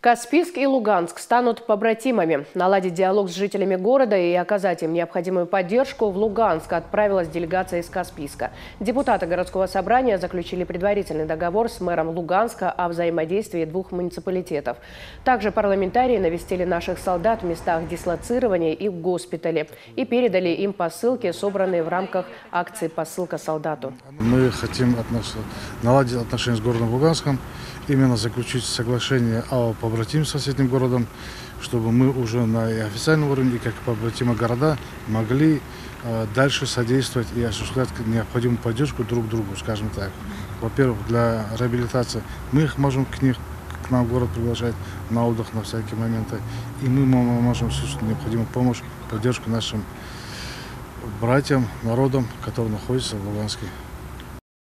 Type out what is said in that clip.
Каспийск и Луганск станут побратимами. Наладить диалог с жителями города и оказать им необходимую поддержку в Луганск отправилась делегация из Каспийска. Депутаты городского собрания заключили предварительный договор с мэром Луганска о взаимодействии двух муниципалитетов. Также парламентарии навестили наших солдат в местах дислоцирования и в госпитале и передали им посылки, собранные в рамках акции «Посылка солдату». Мы хотим наладить отношения с городом Луганском, именно заключить соглашение о побратимстве с этим городом, чтобы мы уже на официальном уровне, как побратимы города, могли дальше содействовать и осуществлять необходимую поддержку друг другу, скажем так. Во-первых, для реабилитации мы их можем к нам в город приглашать на отдых, на всякие моменты, и мы можем осуществить необходимую помощь, поддержку нашим братьям, народам, которые находятся в Луганске.